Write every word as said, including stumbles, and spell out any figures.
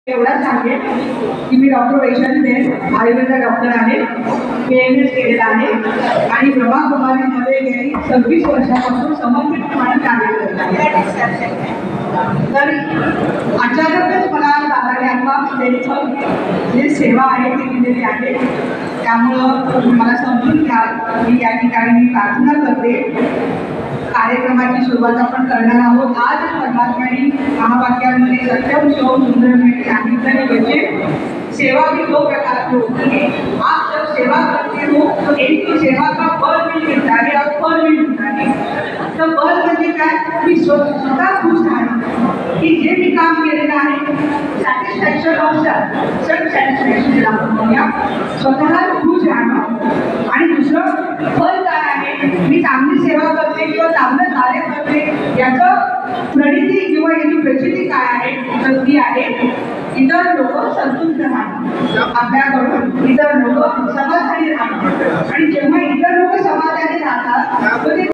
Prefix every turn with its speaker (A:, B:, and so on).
A: एवढाच सांगेन की मी डॉक्टर वैशाली बेन आयुर्वेदा डॉक्टर आहे, पी एम एस केलेला आहे आणि ब्रह्माकुमारीमध्ये गेली सव्वीस वर्षापासून समर्पितपणे कार्य करत आहे. तर अचानकच मला दादाने आता त्यांचं जे सेवा आहे ती दिलेली आहे, त्यामुळं मला समजून घ्या. मी या ठिकाणी मी प्रार्थना करते. कार्यक्रमाची सुरुवात आपण करणार आहोत. आज परमात्म्याने महावाक्यांमध्ये सत्यम शिवम सुंदरमें सांगितलं म्हणजे सेवा भी दो प्रकार की होती है. आप जब सेवा करते हो तो एक तो सेवा का फल भी मिलता है और फल भी मिलता है. तर फल म्हणजे काय, मी स्वतः खुश आहे की जे मी काम केलेलं आहे सॅटिस्फॅक्शन ऑफ सेल्फ सॅटिस्फॅक्शन आपण म्हणूया, स्वतः खुश राहणं. आणि दुसरं फल काय आहे, मी चांगली सेवा करते किंवा चांगलं कार्य करते याचं प्रणिती किंवा याची प्रचिती काय आहे, तर ती आहे इतर लोक संतुष्ट राहणं, आपल्याकडून इतर लोक समाधानी राहणं. आणि